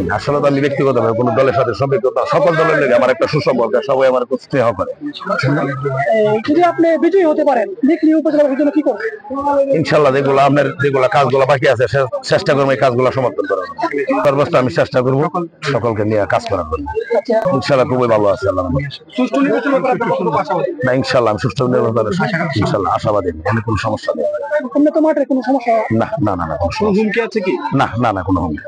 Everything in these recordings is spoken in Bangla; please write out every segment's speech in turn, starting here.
আসলে তো আমি ব্যক্তিগতভাবে কোনো দলের সাথে সম্পৃক্ত না, সকল দলের লেগে আমার একটা সুসম্পর্ক, সবাই আমার খুব স্নেহ করে। যদি আপনি বিজয়ী হতে পারেন নিকলি উপজেলার জন্য কি করবেন? ইনশাল্লাহ যেগুলো কাজগুলো বাকি আছে চেষ্টা করবো এই কাজগুলো সমাপ্ত করার, সর্বোচ্চ আমি চেষ্টা করবো সকলকে নিয়ে কাজ করার জন্য। ইনশাল্লাহ খুবই ভালো আছে আল্লাহ না, ইনশাল্লাহ আমি সুষ্ঠু নির্বাচনের ইনশাল্লাহ আশাবাদী, এখানে কোনো সমস্যা নেই। কোনো সমস্যা না না না না কোনো হুমকি আছে কি? না না না কোনো হুমকি।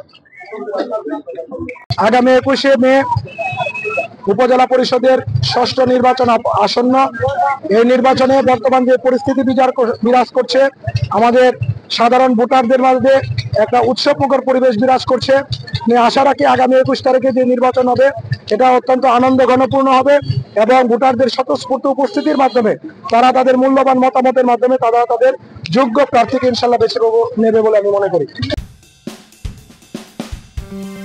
আগামী 21শে মে উপজেলা পরিষদের 6ষ্ঠ নির্বাচন আসন্ন। এই নির্বাচনে বর্তমান যে পরিস্থিতি বিরাজ করছে, আমাদের সাধারণ ভোটারদের মাঝে একটা উৎসবমুখর পরিবেশ বিরাজ করছে। আশা রাখি আগামী 21 তারিখে যে নির্বাচন হবে এটা অত্যন্ত আনন্দ ঘনপূর্ণ হবে এবং ভোটারদের স্বতঃস্ফূর্ত উপস্থিতির মাধ্যমে তারা তাদের মূল্যবান মতামতের মাধ্যমে তারা তাদের যোগ্য প্রার্থীকে ইনশাল্লাহ বেছে নেবে বলে আমি মনে করি।